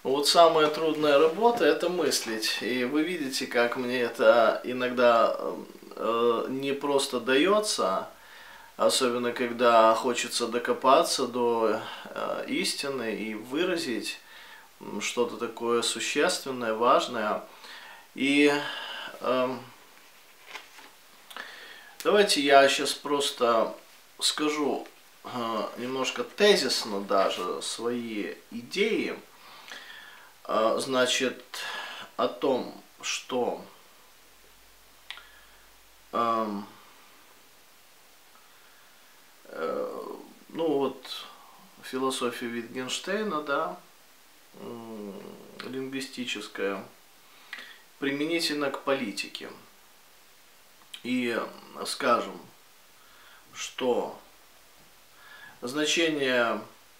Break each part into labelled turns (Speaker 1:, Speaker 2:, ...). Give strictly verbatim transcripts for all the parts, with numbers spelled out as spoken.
Speaker 1: Вот самая трудная работа — это мыслить. И вы видите, как мне это иногда э, не просто дается, особенно когда хочется докопаться до э, истины и выразить что-то такое существенное, важное. И э, давайте я сейчас просто скажу э, немножко тезисно даже свои идеи. Значит, о том, что э, э, ну вот философия Витгенштейна, да, э, лингвистическая, применительно к политике. И скажем, что значение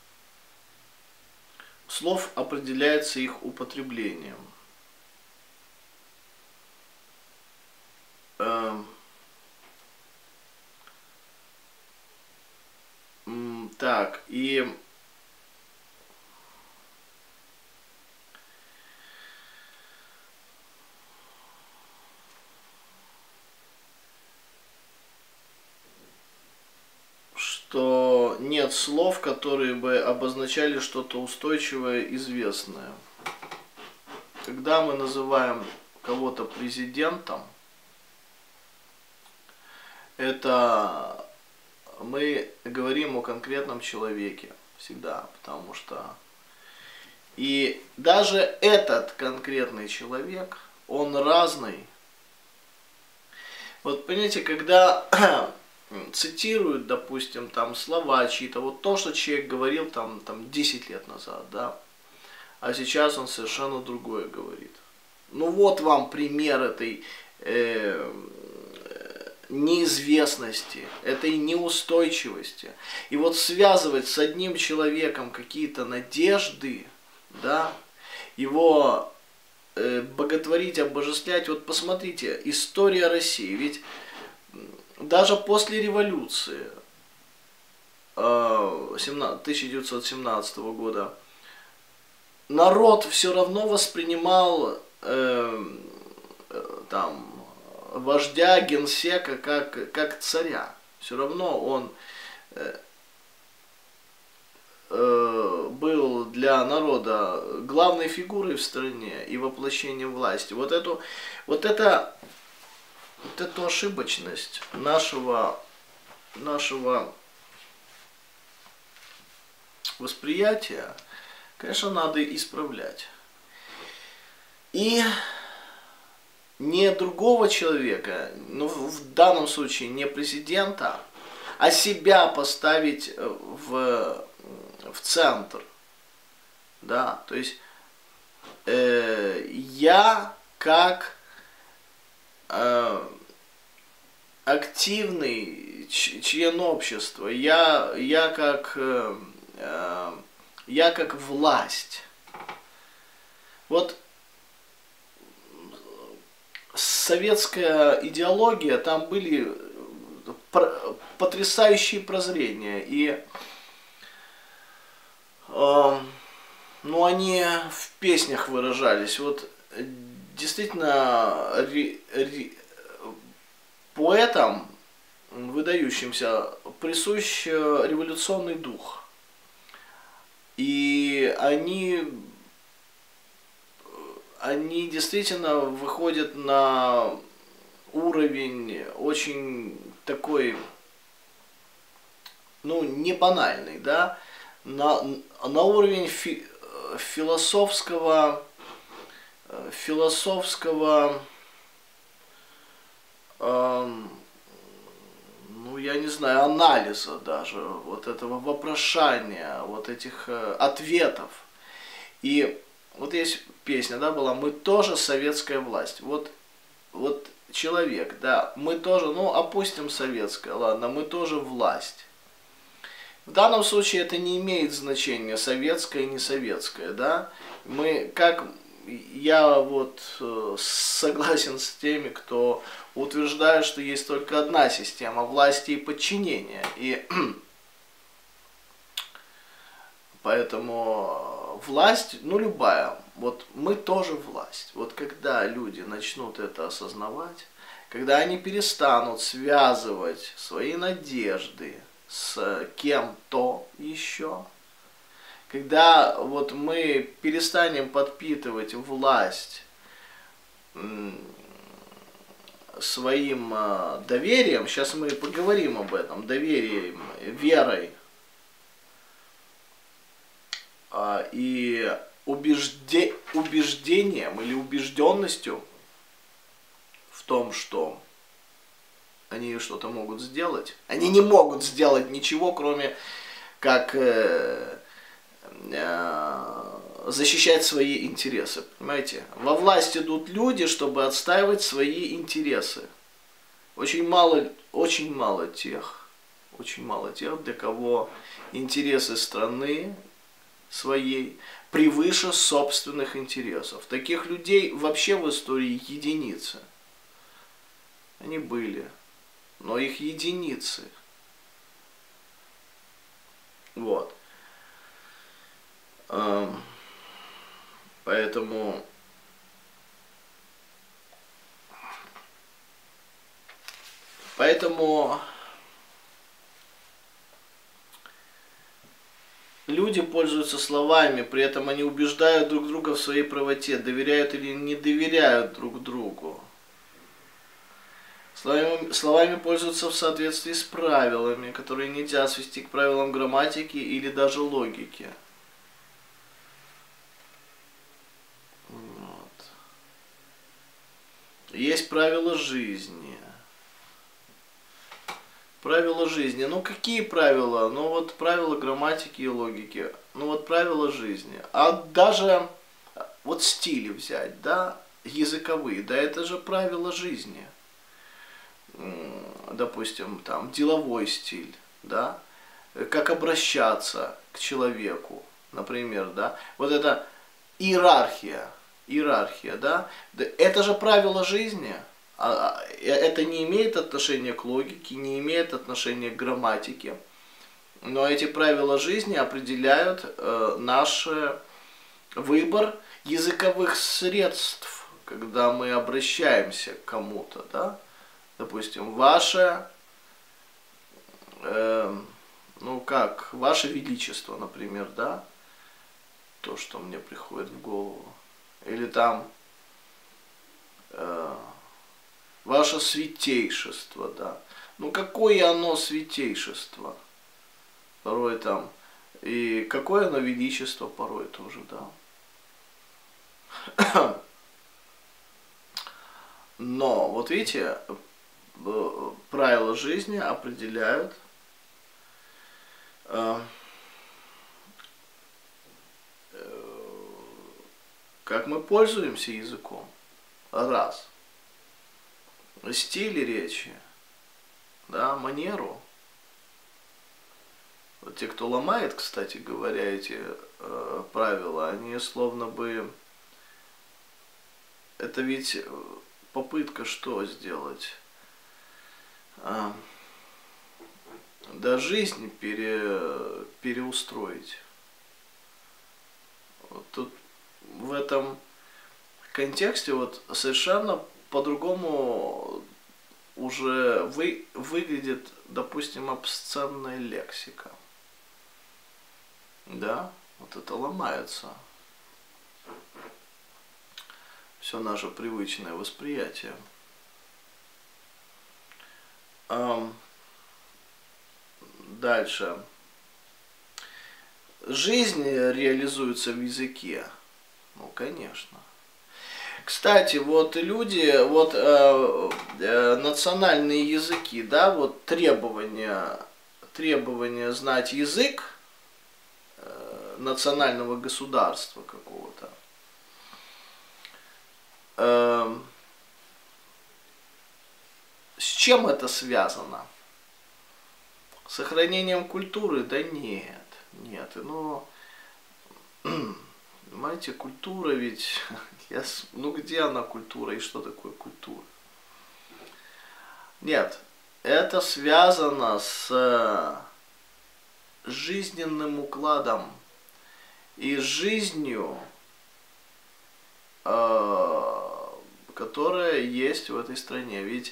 Speaker 1: слов определяется их употреблением. Э, так, и что нет слов, которые бы обозначали что-то устойчивое, известное. Когда мы называем кого-то президентом, это мы говорим о конкретном человеке всегда, потому что и даже этот конкретный человек, он разный. Вот понимаете, когда цитируют, допустим, там слова чьи-то, вот то, что человек говорил там, там десять лет назад, да, а сейчас он совершенно другое говорит. Ну вот вам пример этой э, неизвестности, этой неустойчивости. И вот связывать с одним человеком какие-то надежды, да, его э, боготворить, обожествлять. Вот посмотрите, история России, ведь даже после революции тысяча девятьсот семнадцатого года народ все равно воспринимал э, там, вождя, генсека как, как царя. Все равно он э, э, был для народа главной фигурой в стране и воплощением власти. Вот эту, вот это... Вот эту ошибочность нашего, нашего восприятия, конечно, надо исправлять. И не другого человека, ну, в данном случае не президента, а себя поставить в, в центр. Да, то есть э, я как активный член общества, я, я, как, я как власть. Вот советская идеология, там были потрясающие прозрения, и ну, они в песнях выражались. Вот действительно, ре, ре, поэтам, выдающимся, присущ революционный дух. И они, они действительно выходят на уровень очень такой, ну, не банальный, да, на, на уровень фи, философского философского, э, ну, я не знаю, анализа даже, вот этого вопрошания, вот этих э, ответов. И вот есть песня, да, была «Мы тоже советская власть». Вот, вот человек, да, мы тоже, ну, опустим советская, ладно, мы тоже власть. В данном случае это не имеет значения, советская и не советская, да. Мы, как... Я вот э, согласен с теми, кто утверждает, что есть только одна система власти и подчинения. И поэтому власть, ну любая, вот мы тоже власть. Вот когда люди начнут это осознавать, когда они перестанут связывать свои надежды с кем-то еще, когда вот мы перестанем подпитывать власть своим доверием, сейчас мы поговорим об этом, доверием, верой и убежде, убеждением или убежденностью в том, что они что-то могут сделать. Они не могут сделать ничего, кроме как э, э, защищать свои интересы. Понимаете? Во власть идут люди, чтобы отстаивать свои интересы. Очень мало, очень мало тех, очень мало тех, для кого интересы страны своей превыше собственных интересов. Таких людей вообще в истории единицы. Они были, но их единицы. Вот. Поэтому поэтому люди пользуются словами, при этом они убеждают друг друга в своей правоте, доверяют или не доверяют друг другу. Словами, словами пользуются в соответствии с правилами, которые нельзя свести к правилам грамматики или даже логики. Вот. Есть правила жизни. Правила жизни. Ну какие правила? Ну вот правила грамматики и логики. Ну вот правила жизни. А даже вот стили взять, да, языковые, да это же правила жизни. Допустим, там деловой стиль, да, как обращаться к человеку, например, да, вот это иерархия, иерархия, да, это же правила жизни, это не имеет отношения к логике, не имеет отношения к грамматике, но эти правила жизни определяют э, наш выбор языковых средств, когда мы обращаемся к кому-то, да. Допустим, ваше, э, ну как, ваше величество, например, да, то, что мне приходит в голову, или там э, ваше святейшество, да, ну какое оно святейшество, порой там, и какое оно величество порой тоже, да. Но, вот видите, правила жизни определяют э, э, как мы пользуемся языком. Раз. Стиль речи, да, манеру. Вот те, кто ломает, кстати говоря, эти э, правила, они словно бы... Это ведь попытка что сделать? А, да жизнь пере, переустроить. Вот тут в этом контексте вот совершенно по-другому уже вы, выглядит, допустим, обсценная лексика. Да, вот это ломается. Все наше привычное восприятие. Дальше. Жизнь реализуется в языке. Ну, конечно. Кстати, вот люди, вот э, э, национальные языки, да, вот требования, требования знать язык э, национального государства какого-то. Э, с чем это связано? С сохранением культуры? Да нет, нет, ну, понимаете, культура ведь, я, ну где она культура и что такое культура? Нет, это связано с жизненным укладом и жизнью, э, которая есть в этой стране. Ведь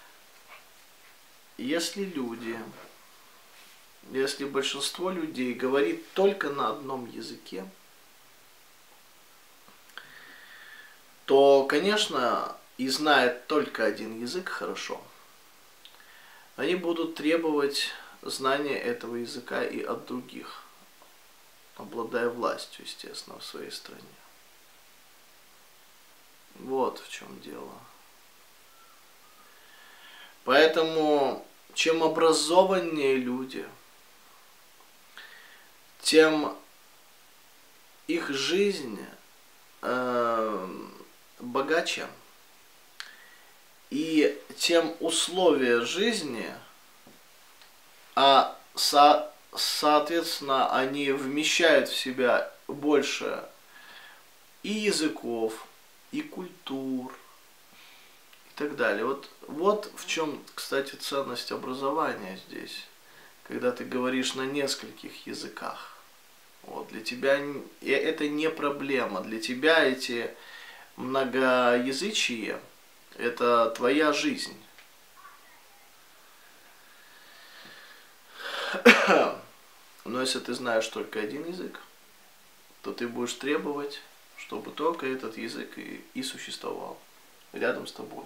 Speaker 1: если люди, если большинство людей говорит только на одном языке, то, конечно, и знает только один язык хорошо, они будут требовать знания этого языка и от других, обладая властью, естественно, в своей стране. Вот в чем дело. Поэтому, чем образованнее люди, тем их жизнь э, богаче, и тем условия жизни, а со, соответственно, они вмещают в себя больше и языков, и культур, и так далее. Вот, вот в чем, кстати, ценность образования здесь, когда ты говоришь на нескольких языках. Вот, для тебя это не проблема, для тебя эти многоязычие – это твоя жизнь. Но если ты знаешь только один язык, то ты будешь требовать, чтобы только этот язык и, и существовал рядом с тобой.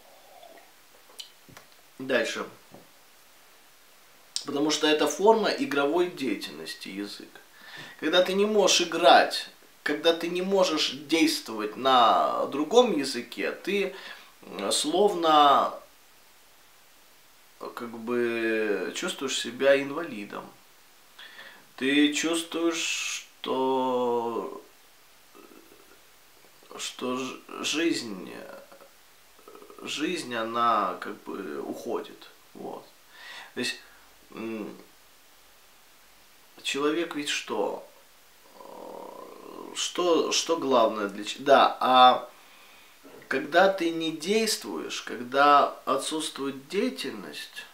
Speaker 1: Дальше. Потому что это форма игровой деятельности, язык. Когда ты не можешь играть, когда ты не можешь действовать на другом языке, ты словно как бы чувствуешь себя инвалидом. Ты чувствуешь, что, что жизнь, жизнь, она как бы уходит. Вот. То есть человек ведь что? Что, что главное для человека? Да, а когда ты не действуешь, когда отсутствует деятельность,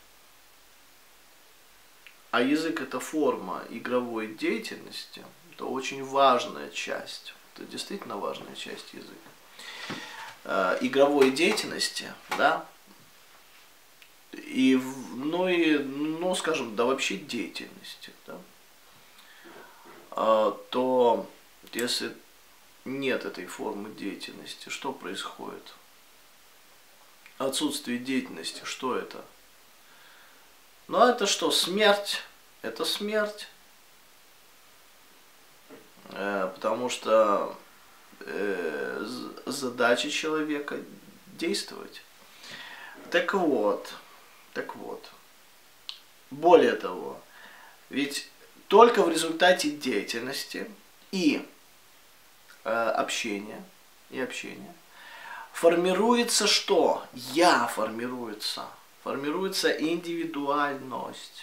Speaker 1: а язык это форма игровой деятельности, это очень важная часть, это действительно важная часть языка. Э, игровой деятельности, да, и, ну и, ну скажем, да вообще деятельности, да, э, то если нет этой формы деятельности, что происходит? Отсутствие деятельности, что это? Ну это что, смерть? Это смерть. Э, потому что э, задача человека действовать. Так вот, так вот. Более того, ведь только в результате деятельности и общение и общение формируется что? Я формируется. Формируется индивидуальность.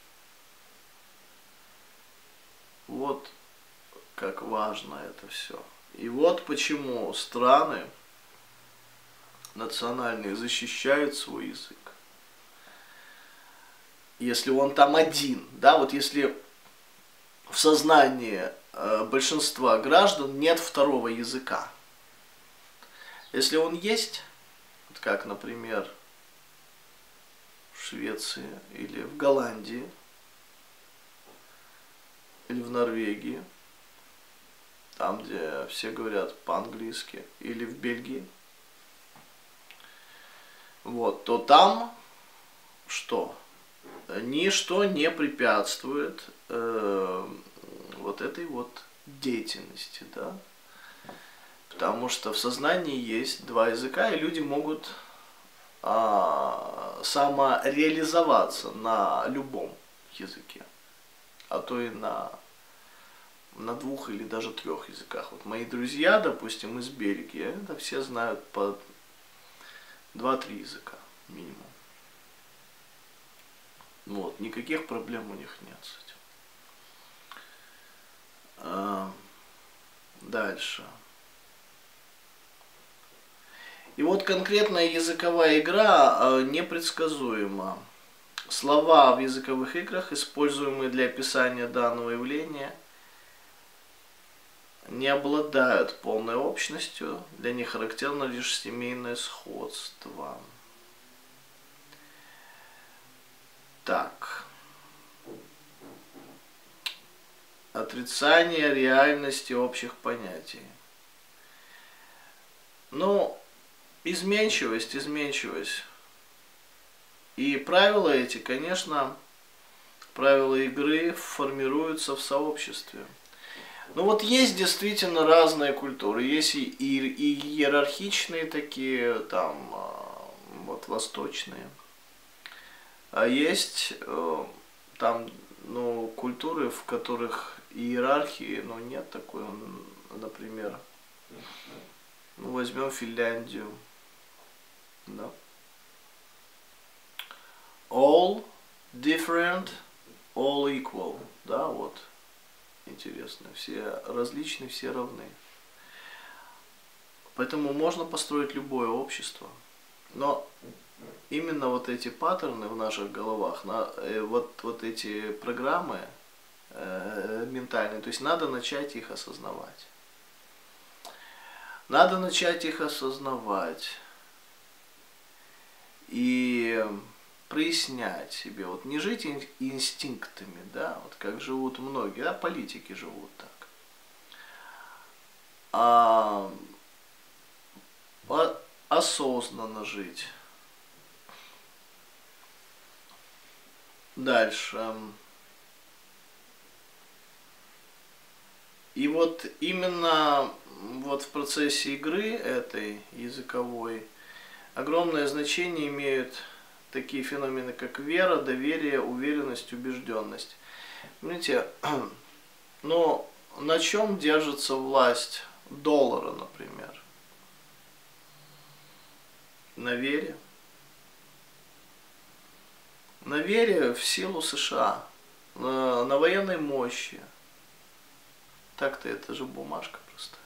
Speaker 1: Вот как важно это все. И вот почему страны национальные защищают свой язык. Если он там один, да, вот если в сознании большинства граждан нет второго языка. Если он есть, как, например, в Швеции или в Голландии, или в Норвегии, там, где все говорят по-английски, или в Бельгии, вот, то там что? Ничто не препятствует э, вот этой вот деятельности, да, потому что в сознании есть два языка, и люди могут а, самореализоваться на любом языке, а то и на, на двух или даже трех языках. Вот мои друзья, допустим, из Бельгии, это все знают по два-три языка минимум. Вот, никаких проблем у них нет с этим. А, дальше. И вот конкретная языковая игра а, непредсказуема. Слова в языковых играх, используемые для описания данного явления, не обладают полной общностью, для них характерно лишь семейное сходство. Так. Отрицание реальности общих понятий. Ну, изменчивость, изменчивость. И правила эти, конечно, правила игры формируются в сообществе. Ну вот есть действительно разные культуры. Есть и, и, и иерархичные такие, там, вот восточные. А есть там, ну, культуры, в которых иерархии, ну, нет такой, например, ну, возьмем Финляндию, да. All different, all equal, да, вот, интересно, все различны, все равны. Поэтому можно построить любое общество, но именно вот эти паттерны в наших головах, на, э, вот, вот эти программы э, ментальные, то есть надо начать их осознавать. Надо начать их осознавать и прояснять себе, вот не жить инстинктами, да, вот как живут многие, да, политики живут так, а осознанно жить. Дальше. И вот именно вот в процессе игры этой языковой огромное значение имеют такие феномены, как вера, доверие, уверенность, убежденность. Понимаете, но на чем держится власть доллара, например? На вере. На вере в силу США, на, на военной мощи. Так-то это же бумажка простая.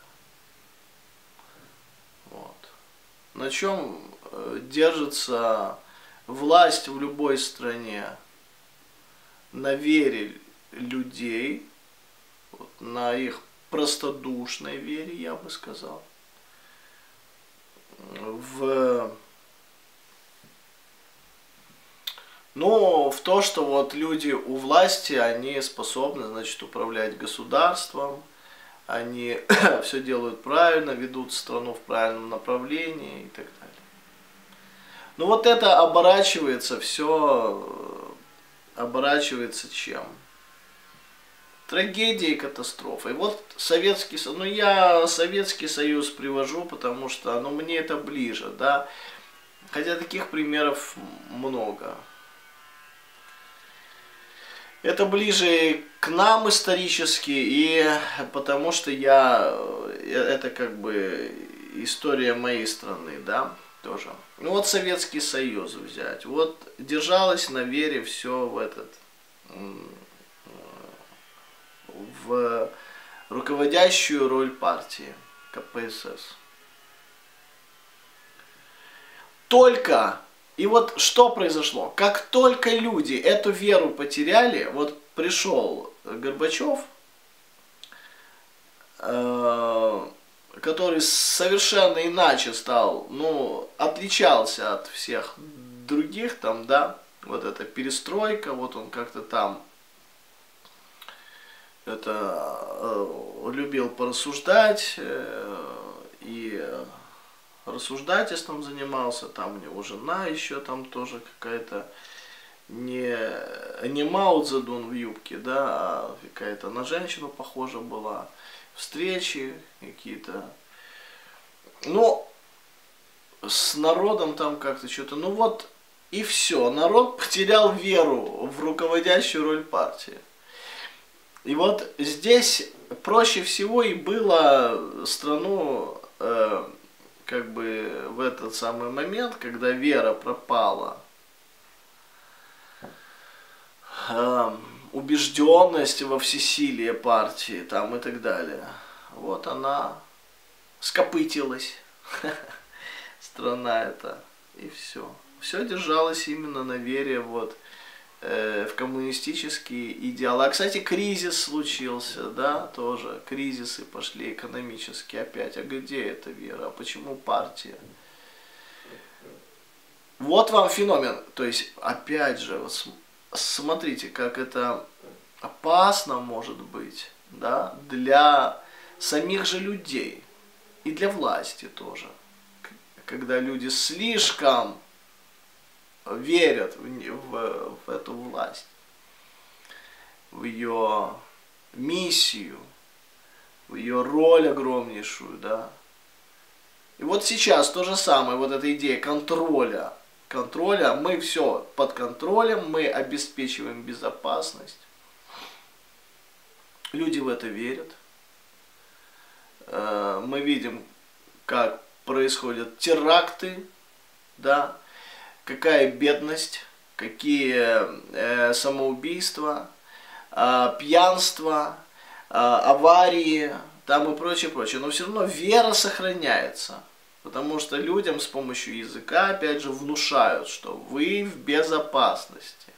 Speaker 1: Вот. На чем держится власть в любой стране? На вере людей, вот, на их простодушной вере, я бы сказал, в, ну, в то, что вот люди у власти, они способны, значит, управлять государством, они все делают правильно, ведут страну в правильном направлении и так далее. Ну вот это оборачивается все, оборачивается чем? Трагедией, катастрофой. Вот Советский Союз, ну я Советский Союз привожу, потому что, ну, мне это ближе, да. Хотя таких примеров много. Это ближе к нам исторически, и потому что я, это как бы история моей страны, да, тоже. Ну вот Советский Союз взять, вот держалось на вере все в этот, в руководящую роль партии ка пэ эс эс. Только, и вот что произошло, как только люди эту веру потеряли, вот пришел Горбачев, э, который совершенно иначе стал, ну, отличался от всех других там, да, вот эта перестройка, вот он как-то там это э, любил порассуждать э, и рассуждательством занимался, там у него жена еще там тоже какая-то не, не Мао Цзэдун в юбке, да, а какая-то на женщину похожа была, встречи какие-то, ну, с народом там как-то что-то, ну вот, и все, народ потерял веру в руководящую роль партии. И вот здесь проще всего и было страну э, как бы в этот самый момент, когда вера пропала, э, убежденность во всесилие партии там и так далее, вот она скопытилась, страна эта, и все. Все держалось именно на вере вот э, в коммунистические идеалы. А, кстати, кризис случился, да, тоже. Кризисы пошли экономические опять. А где эта вера? А почему партия? Вот вам феномен. То есть, опять же, вот смотрите, как это опасно может быть, да, для самих же людей и для власти тоже. Когда люди слишком верят в, в, в эту власть, в ее миссию, в ее роль огромнейшую, да. И вот сейчас то же самое, вот эта идея контроля, контроля, мы все под контролем, мы обеспечиваем безопасность. Люди в это верят. Мы видим, как происходят теракты, да, какая бедность, какие э, самоубийства, э, пьянство, э, аварии, там и прочее, прочее. Но все равно вера сохраняется, потому что людям с помощью языка, опять же, внушают, что вы в безопасности.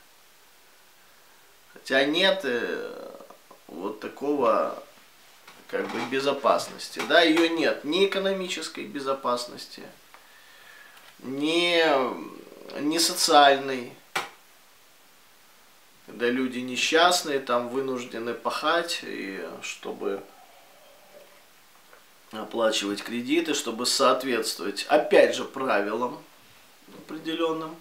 Speaker 1: Хотя нет э, вот такого, как бы, безопасности, да, ее нет, ни экономической безопасности, ни, ни социальной, когда люди несчастные, там вынуждены пахать, и чтобы оплачивать кредиты, чтобы соответствовать, опять же, правилам определенным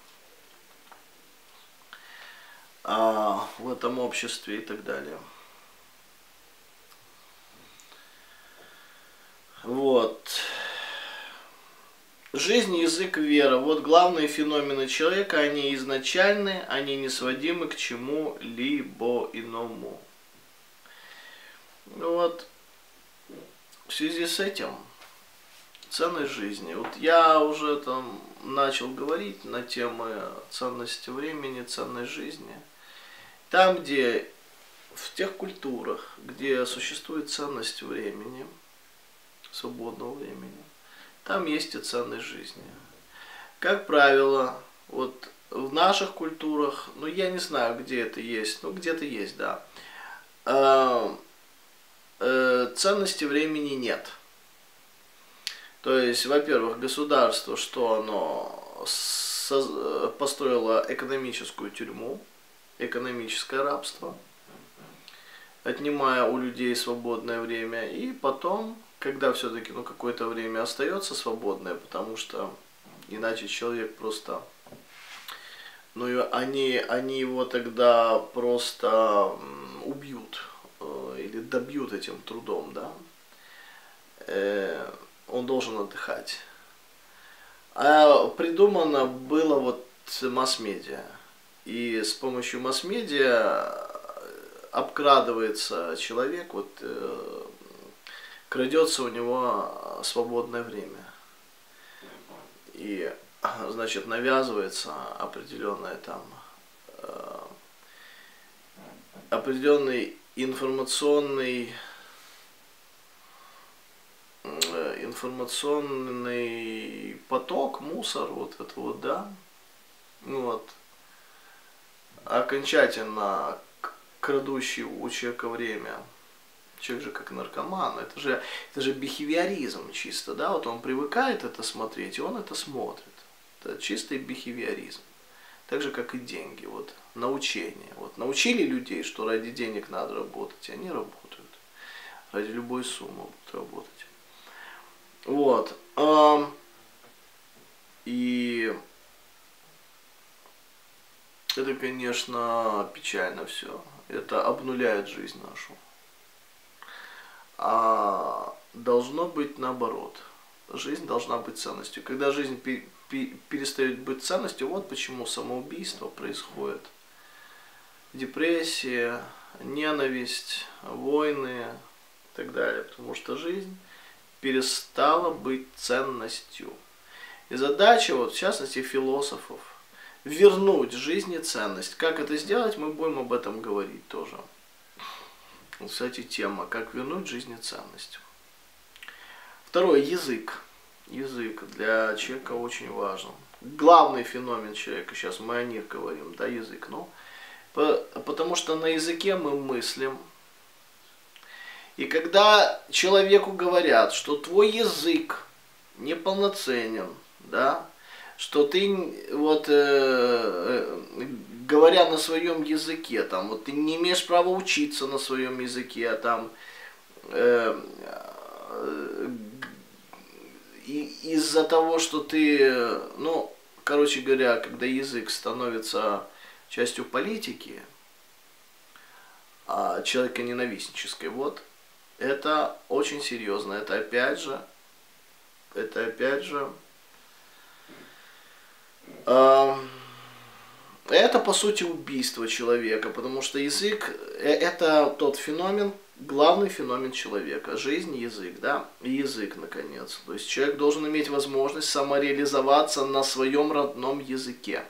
Speaker 1: а, в этом обществе и так далее. Вот. Жизнь, язык, вера. Вот главные феномены человека, они изначальны, они не сводимы к чему-либо иному. Вот. В связи с этим ценность жизни. Вот я уже там начал говорить на темы ценности времени, ценность жизни. Там, где в тех культурах, где существует ценность времени, свободного времени, там есть и ценность жизни. Как правило, вот в наших культурах, ну я не знаю, где это есть, ну где-то есть, да, э, э, ценности времени нет. То есть, во-первых, государство, что оно построило экономическую тюрьму, экономическое рабство, отнимая у людей свободное время, и потом, когда все-таки ну, какое-то время остается свободное, потому что иначе человек просто, ну они, они его тогда просто убьют э, или добьют этим трудом, да, э, он должен отдыхать. А придумано было вот масс-медиа, и с помощью масс-медиа обкрадывается человек, вот э, крадется у него свободное время. И, значит, навязывается определенная там, э, определенный информационный, э, информационный поток, мусор, вот это вот, да, вот, окончательно крадущий у человека время. Человек же как наркоман, это же, это же бихевиоризм чисто, да, вот он привыкает это смотреть, и он это смотрит. Это чистый бихевиоризм. Так же, как и деньги, вот, научение. Вот, научили людей, что ради денег надо работать, и они работают. Ради любой суммы будут работать. Вот. И это, конечно, печально все. Это обнуляет жизнь нашу. А должно быть наоборот. Жизнь должна быть ценностью. Когда жизнь перестает быть ценностью, вот почему самоубийство происходит. Депрессия, ненависть, войны и так далее. Потому что жизнь перестала быть ценностью. И задача, вот, в частности, философов, вернуть жизни ценность. Как это сделать, мы будем об этом говорить тоже. Кстати, тема, как вернуть жизни ценность. Второе, язык. Язык для человека очень важен. главный феномен человека, сейчас мы о них говорим, да, язык, ну, по, потому что на языке мы мыслим. И когда человеку говорят, что твой язык неполноценен, да, что ты вот э, говоря на своем языке, там, вот ты не имеешь права учиться на своем языке, а там э, э, из-за того, что ты, ну, короче говоря, когда язык становится частью политики, а человеконенавистнической, вот, это очень серьезно. Это опять же, это опять же, э, это по сути убийство человека, потому что язык это тот феномен, главный феномен человека. Жизнь, язык, да, и язык, наконец. То есть человек должен иметь возможность самореализоваться на своем родном языке.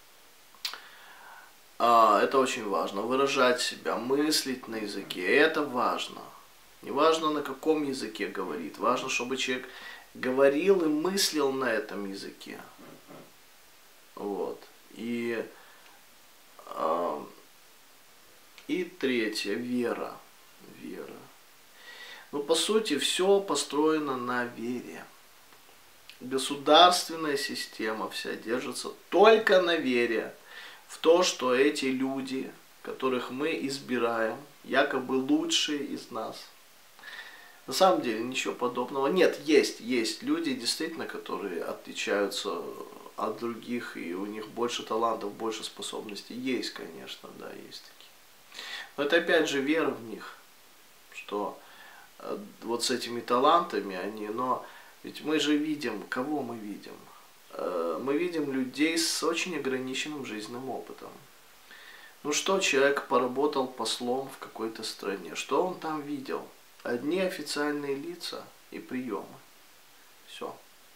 Speaker 1: Это очень важно, выражать себя, мыслить на языке, это важно. Не важно, на каком языке говорит, важно, чтобы человек говорил и мыслил на этом языке. Вот. И, э, и третье, вера. Вера. Ну, по сути, все построено на вере. Государственная система вся держится только на вере в то, что эти люди, которых мы избираем, якобы лучшие из нас. На самом деле ничего подобного. Нет, есть, есть люди, действительно, которые отличаются от других, и у них больше талантов, больше способностей. Есть, конечно, да, есть такие. Но это опять же вера в них, что вот с этими талантами они, но ведь мы же видим, кого мы видим? Мы видим людей с очень ограниченным жизненным опытом. Ну что, человек поработал послом в какой-то стране, что он там видел? Одни официальные лица и приемы. Все.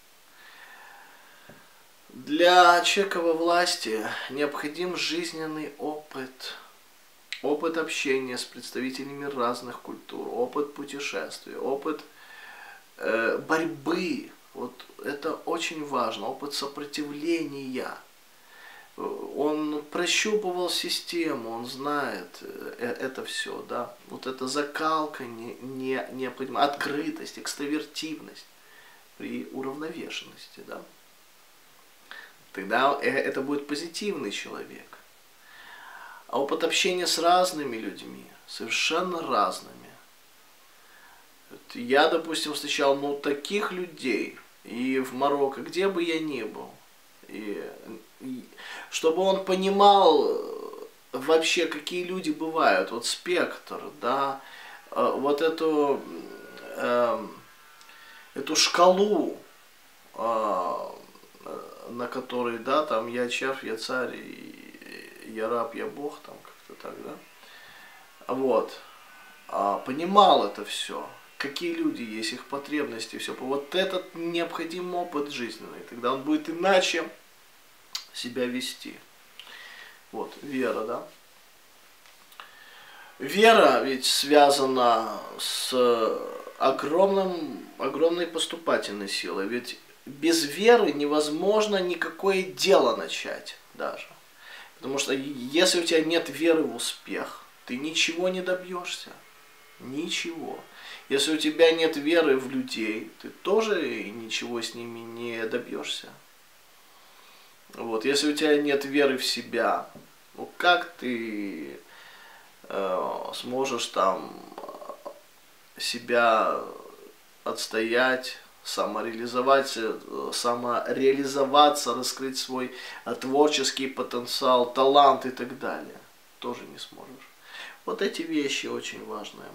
Speaker 1: Для человека во власти необходим жизненный опыт. Опыт общения с представителями разных культур, опыт путешествий, опыт э, борьбы. Вот это очень важно. Опыт сопротивления. Он прощупывал систему, он знает это все, да. Вот эта закалка, не, не, необходима, открытость, экстравертивность при уравновешенности, да. Тогда это будет позитивный человек. А опыт общения с разными людьми, совершенно разными. Я, допустим, встречал, ну, таких людей и в Марокко, где бы я ни был, и, и чтобы он понимал вообще, какие люди бывают, вот спектр, да, вот эту, э, эту шкалу, э, на которой, да, там я червь, я царь, и я раб, я бог, там как-то так, да, вот, а, понимал это все, какие люди есть, их потребности, все, вот этот необходим опыт жизненный, тогда он будет иначе себя вести. Вот, вера, да. Вера ведь связана с огромным, огромной поступательной силой, ведь без веры невозможно никакое дело начать даже. Потому что если у тебя нет веры в успех, ты ничего не добьешься. Ничего. Если у тебя нет веры в людей, ты тоже ничего с ними не добьешься. Вот. Если у тебя нет веры в себя, ну как ты э, сможешь там себя отстоять, самореализовать, самореализоваться, раскрыть свой творческий потенциал, талант и так далее? Тоже не сможешь. Вот эти вещи очень важные.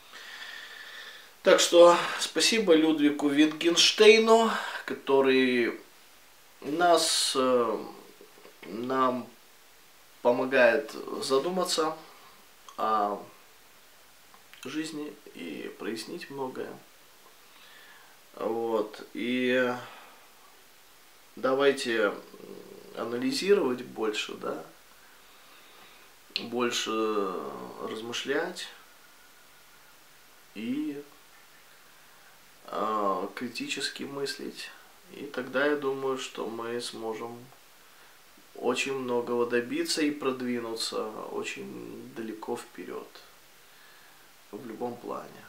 Speaker 1: Так что спасибо Людвигу Витгенштейну, который нас, нам помогает задуматься о жизни и прояснить многое. Вот. И давайте анализировать больше, да, больше размышлять и э, критически мыслить И тогда я думаю, что мы сможем очень многого добиться и продвинуться очень далеко вперед в любом плане.